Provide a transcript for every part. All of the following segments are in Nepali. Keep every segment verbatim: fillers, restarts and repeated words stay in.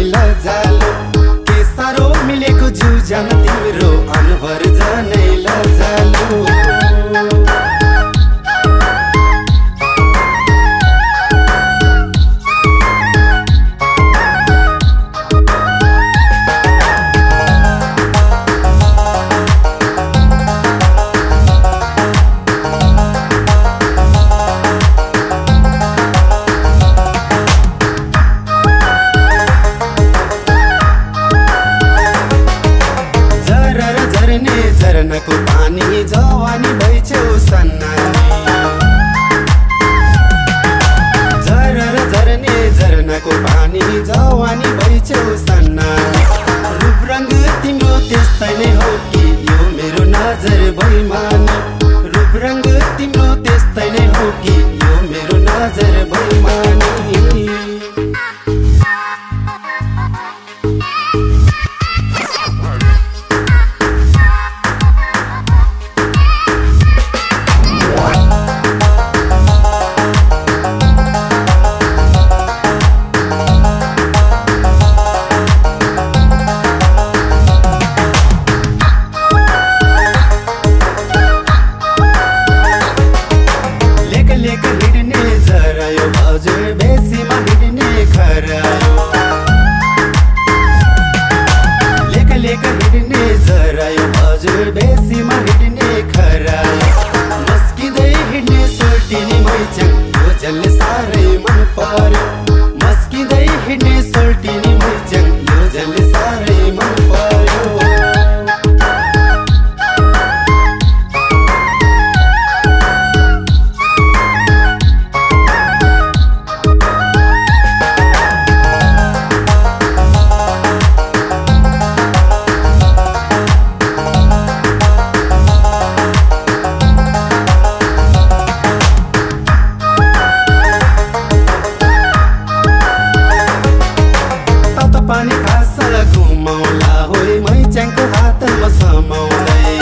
लजालो के साह्रो मिलेको जिउ जान तिम्रो अनुहार झनै लजालो झरनाको पानी जवानी भइछौ सन्नानी झरर झर्ने झरनाको पानी जवानी भइछौ सन्नानी रूप रंग तिम्रो त्यस्तै नै हो कि यो मेरो नजर बैमानी रूप रंग तिम्रो त्यस्तै नै हो कि यो मेरो नजर बैमानी लेक हिड्ने झरायो हजुर बेसीमा हिड्ने खरायो लेक लेक हिड्ने झरायो हजुर बेसीमा हिड्ने खरायो मस्किँदै हिड्ने सोल्टिनी मैच्याङ यो झल्ले साह्रै मन पर्यो मस्किँदै हिड्ने सोल्टिनी मैच्याङ यो झल्ले साह्रै मन पर्यो पानी खासा घुमाउला होइ मैच्याङको हातमा समाउँदै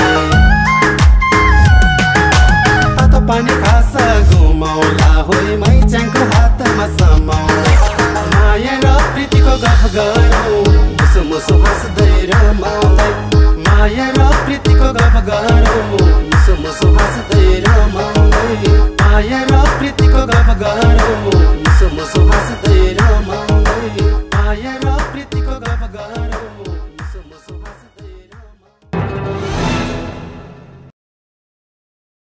तातो पानी खासा घुमाउला होइ मैच्याङको हातमा समाउँदै माया र प्रीतिको गफ गरौँ मुसु मुसु हाँस्दै रमाउँदै